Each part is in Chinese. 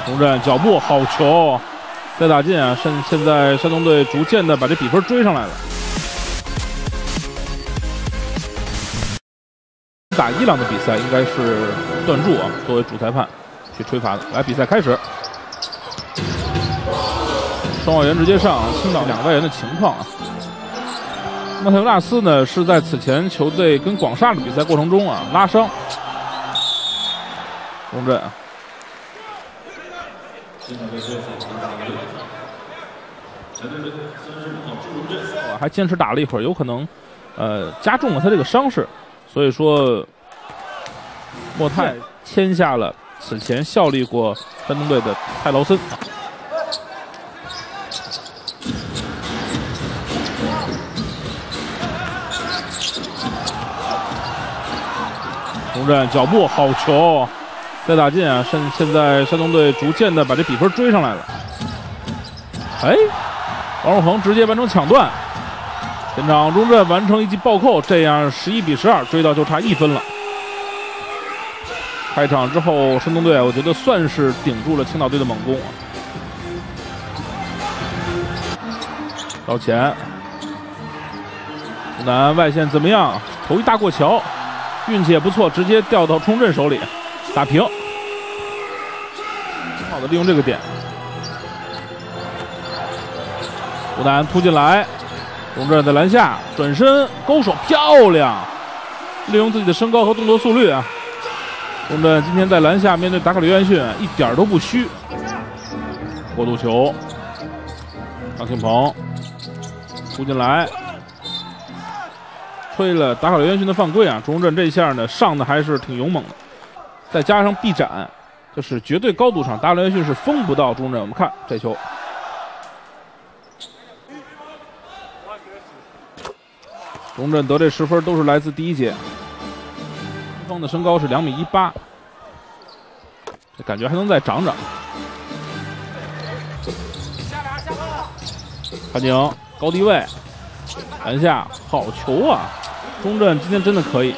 钟振脚步好球，再打进啊！现在山东队逐渐的把这比分追上来了。打伊朗的比赛应该是段柱啊作为主裁判去吹罚的。来，比赛开始，双外援直接上，青岛两个外援的情况啊。莫泰尤纳斯呢是在此前球队跟广厦的比赛过程中啊拉伤。钟振。 还坚持打了一会儿，有可能，加重了他这个伤势，所以说，莫泰签下了此前效力过山东队的泰劳森。钟振脚步好球。 再打进啊！现在山东队逐渐的把这比分追上来了。哎，王若鹏直接完成抢断，前场钟振完成一记暴扣，这样11比12，追到就差1分了。开场之后，山东队我觉得算是顶住了青岛队的猛攻啊。到前，湖南外线怎么样？头一大过桥，运气也不错，直接掉到钟振手里。 打平，很好的利用这个点。湖南突进来，钟振在篮下转身勾手，漂亮！利用自己的身高和动作速率啊，钟振今天在篮下面对达卡里约翰逊一点都不虚。过渡球，张庆鹏突进来，吹了达卡里约翰逊的犯规啊！钟振这下呢上的还是挺勇猛的。 再加上臂展，就是绝对高度上，达卡里约翰逊是封不到钟振。我们看这球，钟振得这10分都是来自第一节。对方的身高是2.18米，这感觉还能再长长。潘宁高低位，篮下好球啊！钟振今天真的可以。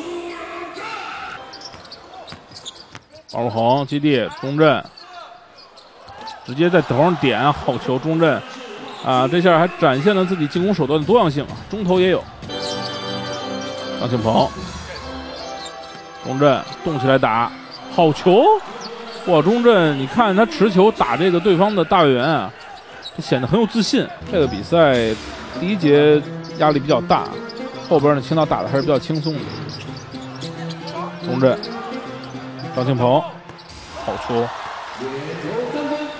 王若鹏基地，钟振直接在头上点，好球！钟振啊，这下还展现了自己进攻手段的多样性啊，中投也有。张庆鹏，钟振动起来打，好球！哇，钟振，你看他持球打这个对方的大外援啊，显得很有自信。这个比赛第一节压力比较大，后边呢青岛打的还是比较轻松的。钟振。 张庆鹏，好球！